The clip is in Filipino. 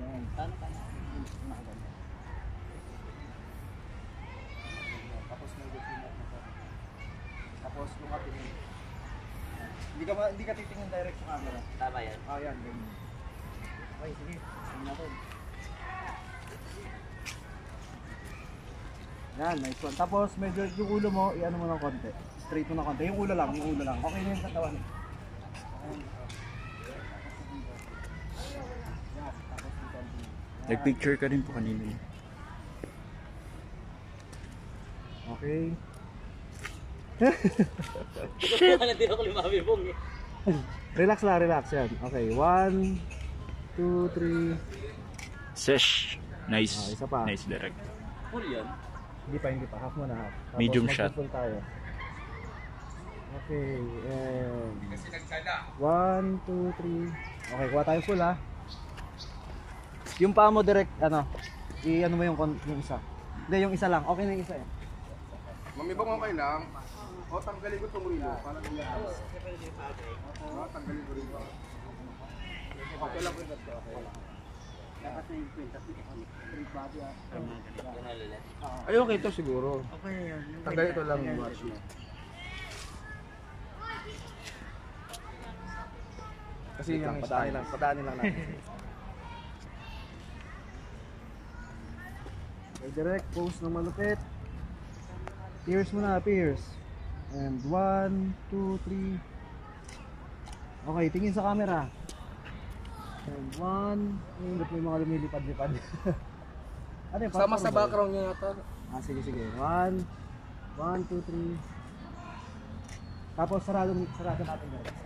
Ayan. Tano. Tapos may pinat na pa. Tapos lumating. Hindi ka titingin direct sa camera. Tama yan. Oh, yan. Ganyan. Okay, sige. Tingnan natin. Yan, nice one. Tapos medyo yung ulo mo, i-ano mo ng konti. Straight mo ng konti. Yung ulo lang. Okay na yung katawan. Nag-picture ka rin po kanina. Okay. Hindi ako lumabi pong. Relax yan. Okay, 1, 2, 3. Sesh. Nice. Isa pa. Nice, Direk. Full yan. Hindi pa. Half muna half. Tapos Medium shot. mag-full tayo. Okay, and 1, 2, 3. Okay, kuha tayo full ha. Yung paa mo direct, i-ano mo yung isa. Hindi, yung isa lang. Okay na yung isa eh. Mamibang okay lang. O, tanggalin ko itong rilo. Para ganyan. Tanggalin ko rilo. Okay lang rin ito. Dapat na yung kwintas dito. Ay, okay ito siguro. Okay na yun. Tanggalin ito lang yung watch mo. Kasi yung padaanin lang natin. Okay, direct, pose na malupit. Pierce muna, pierce. And 1, 2, 3. Okay, tingin sa camera. And 1. Ay, may mga lumilipad-lipad. Ano yun? Sama sa background niya ito. Sige. 1, 2, 3. Tapos sarado natin direct.